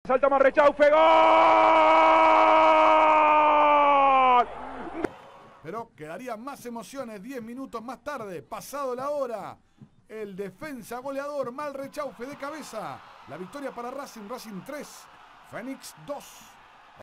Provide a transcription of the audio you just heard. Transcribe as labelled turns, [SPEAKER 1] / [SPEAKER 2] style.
[SPEAKER 1] Salta Marrechaufe, ¡gol!
[SPEAKER 2] Pero quedarían más emociones 10 minutos más tarde, pasado la hora. El defensa goleador Marrechaufe de cabeza. La victoria para Racing, Racing 3, Fénix 2.